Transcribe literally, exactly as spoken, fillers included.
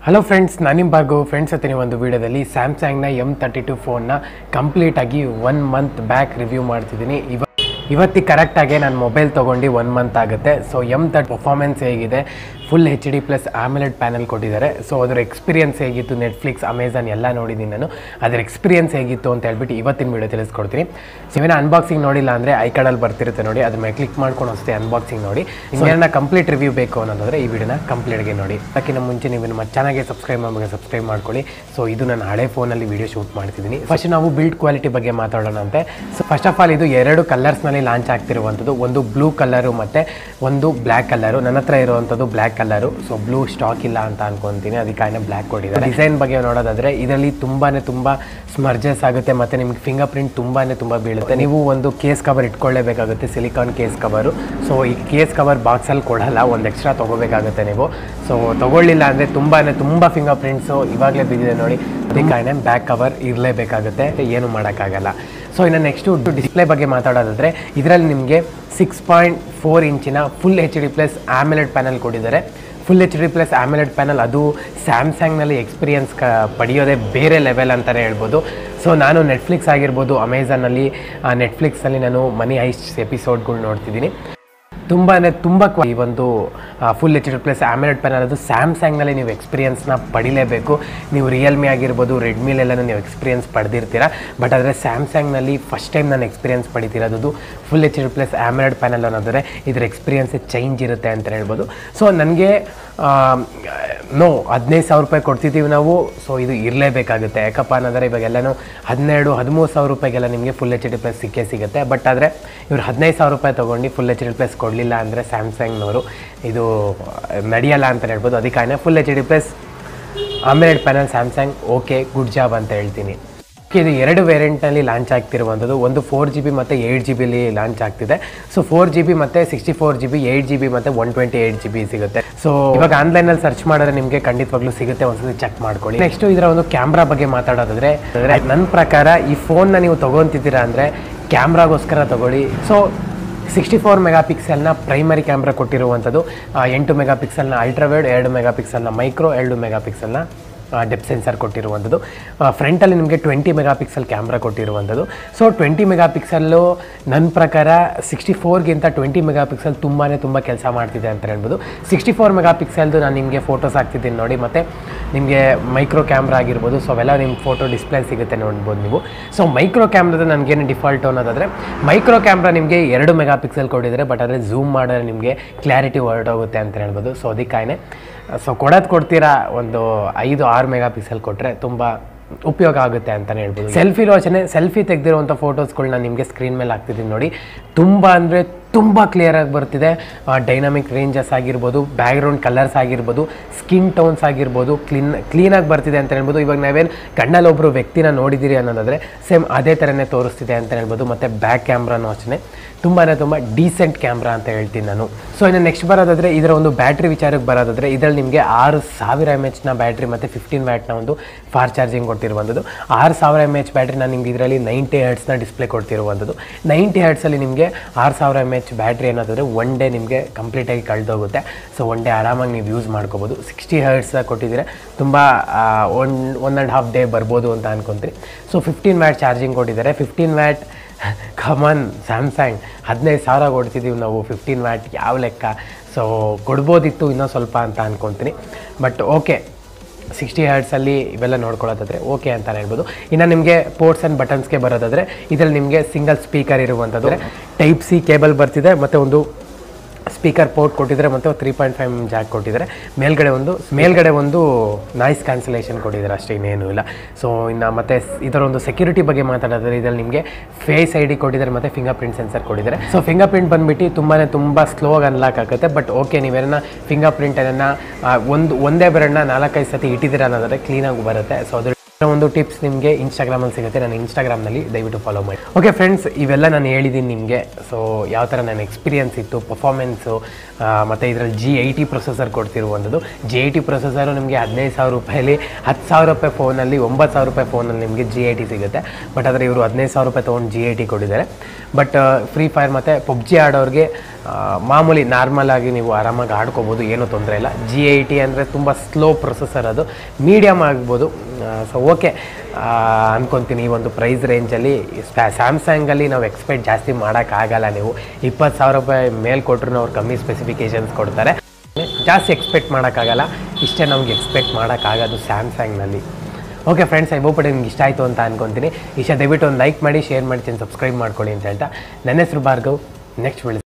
Hello friends, ನಾನು ನಿಮ್ಮ Bhargav. Friends ಹತ್ತಿನ ಒಂದು ವಿಡಿಯೋದಲ್ಲಿ ಸ್ಯಾಮ್ಸಂಗ್ನ ಎಮ್ ತರ್ಟಿ ಟು ಫೋನ್ನ ಕಂಪ್ಲೀಟಾಗಿ ಒನ್ ಮಂತ್ ಬ್ಯಾಕ್ ರಿವ್ಯೂ ಮಾಡ್ತಿದ್ದೀನಿ. ಇವ ಇವತ್ತಿಗೆ ಕರೆಕ್ಟಾಗಿ ನಾನು ಮೊಬೈಲ್ ತೊಗೊಂಡು ಒನ್ ಮಂತ್ ಆಗುತ್ತೆ. ಸೊ ಎಮ್ ತರ್ಟಿ ಪರ್ಫಾರ್ಮೆನ್ಸ್ ಹೇಗಿದೆ, full H D plus AMOLED panel ಕೊಟ್ಟಿದ್ದಾರೆ. ಸೊ ಅದರ ಎಕ್ಸ್ಪೀರಿಯನ್ಸ್ ಹೇಗಿತ್ತು, ನೆಟ್ಫ್ಲಿಕ್ಸ್, ಅಮೆಝಾನ್ ಎಲ್ಲ ನೋಡಿದ್ದೀನಿ ನಾನು. ಅದರ ಎಕ್ಸ್ಪೀರಿಯನ್ಸ್ ಹೇಗಿತ್ತು ಅಂತ ಹೇಳ್ಬಿಟ್ಟು ಇವತ್ತಿನ ವೀಡಿಯೋ ತಿಳಿಸ್ಕೊಡ್ತೀನಿ. ಸೊ ಇವೇನ ಅನ್ಬಾಕ್ಸಿಂಗ್ ನೋಡಿಲ್ಲ ಅಂದರೆ ಐ ಕಾರ್ಡಲ್ಲಿ ಬರ್ತಿರುತ್ತೆ ನೋಡಿ, ಅದ್ರ ಮೇಲೆ ಕ್ಲಿಕ್ ಮಾಡ್ಕೊಂಡು ಅಷ್ಟೇ ಅನ್ಬಾಕ್ಸಿಂಗ್ ನೋಡಿ. ನಿಮ್ಗೆ ಕಂಪ್ಲೀಟ್ ರಿವ್ಯೂ ಬೇಕು ಅನ್ನೋದಾದರೆ ಈ ವಿಡಿಯೋನ ಕಂಪ್ಲೀಟ್ಗೆ ನೋಡಿ. ಅದಕ್ಕಿಂತ ಮುಂಚೆ ನೀವು ನಮ್ಮ ಚಾನಲ್ಗೆ ಸಬ್ಸ್ಕ್ರೈಬ್ ಮಾಡಿ ಸಬ್ಸ್ಕ್ರೈಬ್ ಮಾಡ್ಕೊಳ್ಳಿ. ಸೊ ಇದು ನಾನು ಹಳೆ ಫೋನಲ್ಲಿ ವೀಡಿಯೋ ಶೂಟ್ ಮಾಡ್ತಿದ್ದೀನಿ. ಫಸ್ಟ್ ನಾವು ಬಿಲ್ಡ್ ಕ್ವಾಲಿಟಿ ಬಗ್ಗೆ ಮಾತಾಡೋಣ ಅಂತೆ. ಸೊ ಫಸ್ಟ್ ಆಫ್ ಆಲ್ ಇದು ಎರಡು ಕಲರ್ಸ್ನಲ್ಲಿ ಲಾಂಚ್ ಆಗ್ತಿರುವಂಥದ್ದು, ಒಂದು ಬ್ಲೂ ಕಲರು ಮತ್ತು ಒಂದು ಬ್ಲ್ಯಾಕ್ ಕಲರು. ನನ್ನ ಹತ್ರ ಇರುವಂಥದ್ದು black colour. So blue stock ಇಲ್ಲ ಅಂತ ಅನ್ಕೊಂತೀನಿ, ಅದಕ್ಕೆ ಬ್ಲ್ಯಾಕ್ ಕೊಟ್ಟಿದ್ದಾರೆ. ಡಿಸೈನ್ ಬಗ್ಗೆ ನೋಡೋದಾದರೆ ಇದರಲ್ಲಿ ತುಂಬಾ ತುಂಬ ಸ್ಮರ್ಜಸ್ ಆಗುತ್ತೆ ಮತ್ತು ನಿಮ್ಗೆ ಫಿಂಗರ್ ಪ್ರಿಂಟ್ ತುಂಬಾ ತುಂಬ ಬೀಳುತ್ತೆ. ನೀವು ಒಂದು ಕೇಸ್ ಕವರ್ ಇಟ್ಕೊಳ್ಳೇಬೇಕಾಗುತ್ತೆ, ಸಿಲಿಕಾನ್ ಕೇಸ್ ಕವರು. ಸೊ ಈ ಕೇಸ್ ಕವರ್ ಬಾಕ್ಸಲ್ಲಿ ಕೊಡಲ್ಲ, ಒಂದು ಎಕ್ಸ್ಟ್ರಾ ತೊಗೋಬೇಕಾಗುತ್ತೆ ನೀವು. ಸೊ ತೊಗೊಳ್ಳಿಲ್ಲ ಅಂದರೆ ತುಂಬಾ ತುಂಬ ಫಿಂಗರ್ ಪ್ರಿಂಟ್ಸು ಇವಾಗಲೇ ಬಿದ್ದಿದೆ ನೋಡಿ, ಅದಕ್ಕೆ ಬ್ಯಾಕ್ ಕವರ್ ಇರಲೇಬೇಕಾಗುತ್ತೆ, ಏನು ಮಾಡೋಕ್ಕಾಗಲ್ಲ. ಸೊ ಇನ್ನು ನೆಕ್ಸ್ಟು ಡಿಸ್ಪ್ಲೇ ಬಗ್ಗೆ ಮಾತಾಡೋದಾದರೆ ಇದರಲ್ಲಿ ನಿಮಗೆ ಸಿಕ್ಸ್ ಪಾಯಿಂಟ್ ಫೋರ್ ಇಂಚಿನ full H D plus AMOLED panel ಕೊಟ್ಟಿದ್ದಾರೆ. Full H D plus AMOLED panel ಅದು ಸ್ಯಾಮ್ಸಂಗ್ನಲ್ಲಿ ಎಕ್ಸ್ಪೀರಿಯನ್ಸ್ ಕ ಪಡೆಯೋದೇ ಬೇರೆ ಲೆವೆಲ್ ಅಂತಲೇ ಹೇಳ್ಬೋದು. ಸೊ ನಾನು ನೆಟ್ಫ್ಲಿಕ್ಸ್ ಆಗಿರ್ಬೋದು, ಅಮೆಝಾನಲ್ಲಿ ನೆಟ್ಫ್ಲಿಕ್ಸಲ್ಲಿ ನಾನು ಮನಿ ಹೈಸ್ಟ್ ಎಪಿಸೋಡ್ಗಳು ನೋಡ್ತಿದ್ದೀನಿ. ತುಂಬ ಅಂದರೆ ತುಂಬ ಈ ಒಂದು full H D plus AMOLED panel ಅದು ಸ್ಯಾಮ್ಸಂಗ್ನಲ್ಲಿ ನೀವು ಎಕ್ಸ್ಪೀರಿಯನ್ಸ್ನ ಪಡಿಲೇಬೇಕು. ನೀವು ರಿಯಲ್ಮಿ ಆಗಿರ್ಬೋದು, ರೆಡ್ಮಿಲೆಲ್ಲ ನೀವು ಎಕ್ಸ್ಪೀರಿಯನ್ಸ್ ಪಡೆದಿರ್ತೀರ. ಬಟ್ ಆದರೆ ಸ್ಯಾಮ್ಸಂಗ್ನಲ್ಲಿ ಫಸ್ಟ್ ಟೈಮ್ ನಾನು ಎಕ್ಸ್ಪೀರಿಯನ್ಸ್ ಪಡಿತಿರೋದು full H D plus AMOLED panel ಅನ್ನೋದರೆ ಇದರ ಎಕ್ಸ್ಪೀರಿಯನ್ಸೇ ಚೇಂಜ್ ಇರುತ್ತೆ ಅಂತ ಹೇಳ್ಬೋದು. ಸೊ ನನಗೆ ನೋ ಹದಿನೈದು ಸಾವಿರ ರೂಪಾಯಿ ಕೊಡ್ತಿದ್ದೀವಿ ನಾವು. ಸೊ ಇದು ಇರಲೇಬೇಕಾಗುತ್ತೆ, ಯಾಕಪ್ಪ ಅನ್ನೋದರೆ ಇವಾಗೆಲ್ಲನೂ ಹನ್ನೆರಡು ಹದಿಮೂರು ಸಾವಿರ ರೂಪಾಯಿಗೆಲ್ಲ ನಿಮಗೆ ಫುಲ್ ಎಚ್ ಡಿ ಪ್ಲಸ್ ಸಿಕ್ಕೇ ಸಿಗುತ್ತೆ. ಬಟ್ ಆದರೆ ಇವರು ಹದಿನೈದು ಸಾವಿರ ರೂಪಾಯಿ ತೊಗೊಂಡು ಫುಲ್ ಎಚ್ ಡಿ ಪ್ಲಸ್ ಕೊಡಲಿಲ್ಲ ಅಂದರೆ ಸ್ಯಾಮ್ಸಂಗ್ನವರು ಇದು ನಡೆಯಲ್ಲ ಅಂತ ಹೇಳ್ಬೋದು. ಅದಕ್ಕೆ full H D plus AMOLED panel Samsung okay, good job ಅಂತ ಹೇಳ್ತೀನಿ. ಇದು ಎರಡು ವೇರಿಯಂಟ್ನಲ್ಲಿ ಲಾಂಚ್ ಆಗ್ತಿರುವಂಥದ್ದು, ಒಂದು ಫೋರ್ ಜಿ ಬಿ ಮತ್ತು ಏಯ್ಟ್ ಜಿ ಬಿಲಿ ಲಾಂಚ್ ಆಗ್ತಿದೆ. ಸೊ ಫೋರ್ ಜಿ ಬಿ ಮತ್ತು sixty four G B eight G B ಮತ್ತು one twenty eight G B ಸಿಗುತ್ತೆ. ಸೊ ಇವಾಗ ಆನ್ಲೈನಲ್ಲಿ ಸರ್ಚ್ ಮಾಡಿದ್ರೆ ನಿಮಗೆ ಖಂಡಿತವಾಗ್ಲೂ ಸಿಗುತ್ತೆ, ಒಂದ್ಸತಿ ಚೆಕ್ ಮಾಡ್ಕೊಳ್ಳಿ. ನೆಕ್ಸ್ಟು ಇದರ ಒಂದು ಕ್ಯಾಮ್ರಾ ಬಗ್ಗೆ ಮಾತಾಡೋದಾದರೆ ನನ್ನ ಪ್ರಕಾರ ಈ ಫೋನ್ನ ನೀವು ತೊಗೊತಿದ್ದೀರಾ ಅಂದರೆ ಕ್ಯಾಮ್ರಾಗೋಸ್ಕರ ತೊಗೊಳ್ಳಿ. ಸೊ ಸಿಕ್ಸ್ಟಿ ಫೋರ್ ಮೆಗಾ ಪಿಕ್ಸೆಲ್ನ ಪ್ರೈಮರಿ ಕ್ಯಾಮ್ರಾ ಕೊಟ್ಟಿರುವಂಥದ್ದು, ಎಂಟು ಮೆಗಾ ಪಿಕ್ಸೆಲ್ನ ಅಲ್ಟ್ರಾವೈಡ್, ಎರಡು ಮೆಗಾ ಪಿಕ್ಸೆಲ್ನ ಮೈಕ್ರೋ, ಎರಡು ಮೆಗಾ ಪಿಕ್ಸೆಲ್ನ ಡೆಪ್ ಸೆನ್ಸರ್ ಕೊಟ್ಟಿರುವಂಥದ್ದು. ಫ್ರಂಟಲ್ಲಿ ನಿಮಗೆ ಟ್ವೆಂಟಿ ಮೆಗಾ ಪಿಕ್ಸೆಲ್ ಕ್ಯಾಮ್ರಾ ಕೊಟ್ಟಿರುವಂಥದ್ದು. ಸೊ ಟ್ವೆಂಟಿ ಮೆಗಾ ಪಿಕ್ಸೆಲ್ಲು ನನ್ನ ಪ್ರಕಾರ ಸಿಕ್ಸ್ಟಿ ಫೋರ್ಗಿಂತ ಟ್ವೆಂಟಿ ಮೆಗಾ ಪಿಕ್ಸೆಲ್ ತುಂಬಾ ತುಂಬ ಕೆಲಸ ಮಾಡ್ತಿದೆ ಅಂತ ಹೇಳ್ಬೋದು. ಸಿಕ್ಸ್ಟಿ ಫೋರ್ ಮೆಗಾ ಪಿಕ್ಸೆಲ್ದು ನಾನು ನಿಮಗೆ ಫೋಟೋಸ್ ಹಾಕ್ತಿದ್ದೀನಿ ನೋಡಿ, ಮತ್ತು ನಿಮಗೆ ಮೈಕ್ರೋ ಕ್ಯಾಮ್ರಾ ಆಗಿರ್ಬೋದು. ಸೊ ಅವೆಲ್ಲ ನಿಮ್ಮ ಫೋಟೋ ಡಿಸ್ಪ್ಲೇ ಸಿಗುತ್ತೆ ನೋಡ್ಬೋದು ನೀವು. ಸೊ ಮೈಕ್ರೋ ಕ್ಯಾಮ್ರಾದ ನನಗೇನು ಡಿಫಾಲ್ಟ್ ಅನ್ನೋದಾದರೆ ಮೈಕ್ರೋ ಕ್ಯಾಮ್ರಾ ನಿಮಗೆ ಎರಡು ಮೆಗಾ ಪಿಕ್ಸೆಲ್ ಕೊಟ್ಟಿದ್ದಾರೆ, ಬಟ್ ಆದರೆ ಝೂಮ್ ಮಾಡಿದ್ರೆ ನಿಮಗೆ ಕ್ಲಾರಿಟಿ ಹೊರಟೋಗುತ್ತೆ ಅಂತ ಹೇಳ್ಬೋದು. ಸೊ ಅದಕ್ಕಾನೆ ಸೊ ಕೊಡೋದು ಕೊಡ್ತೀರಾ, ಒಂದು ಐದು ಆರು ಮೆಗಾ ಪಿಕ್ಸೆಲ್ ಕೊಟ್ಟರೆ ತುಂಬ ಉಪಯೋಗ ಆಗುತ್ತೆ ಅಂತಲೇ ಹೇಳ್ಬೋದು. ಸೆಲ್ಫಿಲೂ ಅಷ್ಟೇ, ಸೆಲ್ಫಿ ತೆಗೆದಿರುವಂಥ ಫೋಟೋಸ್ಗಳನ್ನ ನಿಮಗೆ ಸ್ಕ್ರೀನ್ ಮೇಲೆ ಹಾಕ್ತಿದ್ದೀನಿ ನೋಡಿ, ತುಂಬ ಅಂದರೆ ತುಂಬ ಕ್ಲಿಯರಾಗಿ ಬರ್ತಿದೆ. ಡೈನಾಮಿಕ್ ರೇಂಜಸ್ ಆಗಿರ್ಬೋದು, ಬ್ಯಾಕ್ಗ್ರೌಂಡ್ ಕಲರ್ಸ್ ಆಗಿರ್ಬೋದು, ಸ್ಕಿನ್ ಟೋನ್ಸ್ ಆಗಿರ್ಬೋದು, ಕ್ಲೀನ್ ಕ್ಲೀನಾಗಿ ಬರ್ತಿದೆ ಅಂತ ಹೇಳ್ಬೋದು. ಇವಾಗ ನಾವೇನು ಕಣ್ಣಲ್ಲಿ ಒಬ್ಬರು ವ್ಯಕ್ತಿನ ನೋಡಿದ್ದೀರಿ ಅನ್ನೋದಾದರೆ ಸೇಮ್ ಅದೇ ಥರನೇ ತೋರಿಸ್ತಿದೆ ಅಂತ ಹೇಳ್ಬೋದು. ಮತ್ತು ಬ್ಯಾಕ್ ಕ್ಯಾಮ್ರಾನೂ ಅಷ್ಟೇ ತುಂಬಾ ತುಂಬ ಡೀಸೆಂಟ್ ಕ್ಯಾಮ್ರಾ ಅಂತ ಹೇಳ್ತೀನಿ ನಾನು. ಸೊ ಇನ್ನು ನೆಕ್ಸ್ಟ್ ಬರೋದಾದರೆ ಇದರ ಒಂದು ಬ್ಯಾಟ್ರಿ ವಿಚಾರಕ್ಕೆ ಬರೋದಾದರೆ ಇದರಲ್ಲಿ ನಿಮಗೆ ಆರು ಸಾವಿರ ಎಮ್ ಎಚ್ನ ಬ್ಯಾಟ್ರಿ ಮತ್ತು ಫಿಫ್ಟೀನ್ ವ್ಯಾಟ್ನ ಒಂದು ಫಾರ್ ಚಾರ್ಜಿಂಗ್ ಕೊಟ್ಟಿರುವಂಥದ್ದು. ಆರು ಸಾವಿರ ಎಮ್ ಎಚ್ ಬ್ಯಾಟ್ರಿ ನಾನು ನಿಮ್ಗೆ ಇದರಲ್ಲಿ ನೈಂಟಿ ಹರ್ಟ್ಸ್ನ ಡಿಸ್ಪ್ಲೇ ಕೊಡ್ತಿರುವಂಥದ್ದು. ನೈಂಟಿ ಹರ್ಟ್ಸಲ್ಲಿ ನಿಮಗೆ ಆರು ಸಾವಿರ ಎಮ್ ಎಚ್ ಬ್ಯಾಟ್ರಿ ಅನ್ನೋದಾದರೆ ಒನ್ ಡೇ ನಿಮಗೆ ಕಂಪ್ಲೀಟಾಗಿ ಕಳೆದೋಗುತ್ತೆ. ಸೊ ಒನ್ ಡೇ ಆರಾಮಾಗಿ ನೀವು ಯೂಸ್ ಮಾಡ್ಕೋಬೋದು. ಸಿಕ್ಸ್ಟಿ ಹರ್ಟ್ಸ್ ಕೊಟ್ಟಿದ್ದೀರ, ತುಂಬ one one and half day ಬರ್ಬೋದು ಅಂತ ಅನ್ಕೊತೀನಿ. ಸೊ ಫಿಫ್ಟೀನ್ ವ್ಯಾಟ್ ಚಾರ್ಜಿಂಗ್ ಕೊಟ್ಟಿದ್ದಾರೆ. ಫಿಫ್ಟೀನ್ ವ್ಯಾಟ್ ಕಮನ್ ಸ್ಯಾಮ್ಸಂಗ್ ಹದಿನೈದು ಸಾವಿರ ಕೊಡ್ತಿದ್ದೀವಿ ನಾವು, ಫಿಫ್ಟೀನ್ ವ್ಯಾಟ್ ಯಾವ ಲೆಕ್ಕ. ಸೊ ಕೊಡ್ಬೋದಿತ್ತು ಇನ್ನೂ ಸ್ವಲ್ಪ ಅಂತ ಅನ್ಕೊತೀನಿ. ಬಟ್ ಓಕೆ, ಸಿಕ್ಸ್ಟಿ ಹರ್ಟ್ಸಲ್ಲಿ ಇವೆಲ್ಲ ನೋಡ್ಕೊಳ್ಳೋದಾದರೆ ಓಕೆ ಅಂತಲೇ ಹೇಳ್ಬೋದು. ಇನ್ನು ನಿಮಗೆ ಪೋರ್ಟ್ಸ್ ಆ್ಯಂಡ್ ಬಟನ್ಸ್ಗೆ ಬರೋದಾದರೆ ಇದರಲ್ಲಿ ನಿಮಗೆ ಸಿಂಗಲ್ ಸ್ಪೀಕರ್ ಇರುವಂಥದ್ದು, ಟೈಪ್ ಸಿ ಕೇಬಲ್ ಬರ್ತಿದೆ, ಮತ್ತು ಒಂದು ಸ್ಪೀಕರ್ ಪೋರ್ಟ್ ಕೊಟ್ಟಿದ್ದಾರೆ, ಮತ್ತು ತ್ರೀ ಪಾಯಿಂಟ್ ಫೈವ್ ಜಾಕ್ ಕೊಟ್ಟಿದ್ದಾರೆ. ಮೇಲ್ಗಡೆ ಒಂದು ಮೇಲ್ಗಡೆ ಒಂದು ನಾಯ್ಸ್ ಕ್ಯಾನ್ಸಲೇಷನ್ ಕೊಟ್ಟಿದ್ದಾರೆ, ಅಷ್ಟೇ ಇನ್ನೇನು ಇಲ್ಲ. ಸೊ ಇನ್ನು ಮತ್ತು ಇದರ ಒಂದು ಸೆಕ್ಯೂರಿಟಿ ಬಗ್ಗೆ ಮಾತಾಡೋದ್ರೆ ಇದರಲ್ಲಿ ನಿಮಗೆ ಫೇಸ್ ಐ ಡಿ ಕೊಟ್ಟಿದ್ದಾರೆ ಮತ್ತು ಫಿಂಗರ್ ಪ್ರಿಂಟ್ ಸೆನ್ಸರ್ ಕೊಟ್ಟಿದ್ದಾರೆ. ಸೊ ಫಿಂಗರ್ ಪ್ರಿಂಟ್ ಬಂದುಬಿಟ್ಟು ತುಂಬಾ ತುಂಬ ಸ್ಲೋ ಆಗಿ ಅನ್ಲಾಕ್ ಆಗುತ್ತೆ. ಬಟ್ ಓಕೆ, ನೀವೇನ ಫಿಂಗರ್ ಪ್ರಿಂಟ್ ಅದನ್ನು ಒಂದು ಒಂದೇ ಬೆರಳನ್ನ ನಾಲ್ಕೈದು ಸತಿ ಇಟ್ಟಿದ್ದೀರ ಅನ್ನೋದಾದರೆ ಕ್ಲೀನಾಗಿ ಬರುತ್ತೆ. ಸೊ ಅದ್ರ ಒಂದು ಟಿಪ್ಸ್ ನಿಮಗೆ ಇನ್ಸ್ಟಾಗ್ರಾಮಲ್ಲಿ ಸಿಗುತ್ತೆ, ನಾನು ಇನ್ಸ್ಟಾಗ್ರಾಮ್ನಲ್ಲಿ ದಯವಿಟ್ಟು ಫಾಲೋ ಮಾಡಿ. ಓಕೆ ಫ್ರೆಂಡ್ಸ್, ಇವೆಲ್ಲ ನಾನು ಹೇಳಿದ್ದೀನಿ ನಿಮಗೆ. ಸೊ ಯಾವ ಥರ ನನ್ನ ಎಕ್ಸ್ಪೀರಿಯನ್ಸ್ ಇತ್ತು, ಪರ್ಫಾರ್ಮೆನ್ಸು, ಮತ್ತು ಇದರಲ್ಲಿ ಜಿ ಏಯ್ಟಿ ಪ್ರೊಸೆಸರ್ ಕೊಡ್ತಿರುವಂಥದ್ದು. ಜಿ ಏಯ್ಟಿ ಪ್ರೊಸೆಸರು ನಿಮಗೆ ಹದಿನೈದು ಸಾವಿರ ರೂಪಾಯಲ್ಲಿ ಹತ್ತು ಸಾವಿರ ರೂಪಾಯಿ ಫೋನಲ್ಲಿ ಒಂಬತ್ತು ಸಾವಿರ ರೂಪಾಯಿ ಫೋನಲ್ಲಿ ನಿಮಗೆ ಜಿ ಏಯ್ಟಿ ಸಿಗುತ್ತೆ. ಬಟ್ ಆದರೆ ಇವರು ಹದಿನೈದು ಸಾವಿರ ರೂಪಾಯಿ ತೊಗೊಂಡು ಜಿ ಏಯ್ಟಿ ಕೊಟ್ಟಿದ್ದಾರೆ. ಬಟ್ ಫ್ರೀ ಫೈರ್ ಮತ್ತು ಪಬ್ಜಿ ಆಡೋರಿಗೆ ಮಾಮೂಲಿ ನಾರ್ಮಲ್ ಆಗಿ ನೀವು ಆರಾಮಾಗಿ ಆಡ್ಕೋಬೋದು, ಏನೂ ತೊಂದರೆ ಇಲ್ಲ. ಜಿ ಏಯ್ಟಿ ಅಂದರೆ ತುಂಬ ಸ್ಲೋ ಪ್ರೊಸೆಸರ್, ಅದು ಮೀಡಿಯಮ್ ಆಗ್ಬೋದು. ಸೊ ಓಕೆ ಅಂದ್ಕೊತೀನಿ ಈ ಒಂದು ಪ್ರೈಸ್ ರೇಂಜಲ್ಲಿ ಸ್ಯಾಮ್ಸಂಗಲ್ಲಿ ನಾವು ಎಕ್ಸ್ಪೆಕ್ಟ್ ಜಾಸ್ತಿ ಮಾಡೋಕ್ಕಾಗಲ್ಲ. ನೀವು ಇಪ್ಪತ್ತು ಸಾವಿರ ರೂಪಾಯಿ ಮೇಲೆ ಕೊಟ್ಟರು ಅವ್ರು ಕಮ್ಮಿ ಸ್ಪೆಸಿಫಿಕೇಷನ್ಸ್ ಕೊಡ್ತಾರೆ, ಜಾಸ್ತಿ ಎಕ್ಸ್ಪೆಕ್ಟ್ ಮಾಡೋಕ್ಕಾಗಲ್ಲ. ಇಷ್ಟೇ ನಮ್ಗೆ ಎಕ್ಸ್ಪೆಕ್ಟ್ ಮಾಡೋಕ್ಕಾಗೋದು ಸ್ಯಾಮ್ಸಂಗ್ನಲ್ಲಿ. ಓಕೆ ಫ್ರೆಂಡ್ಸ್, ಐ ಹೋಪ್ ನಿಮ್ಗೆ ಇಷ್ಟ ಆಯಿತು ಅಂತ ಅಂದ್ಕೊತೀನಿ. ಇಷ್ಟ ದಯವಿಟ್ಟು ಒಂದು ಲೈಕ್ ಮಾಡಿ, ಶೇರ್ ಮಾಡಿ, ಸಬ್ಸ್ಕ್ರೈಬ್ ಮಾಡ್ಕೊಳ್ಳಿ ಅಂತ ಹೇಳ್ತಾ ನನ್ನ ಹೆಸರು ಭಾರ್ಗವ್. Next video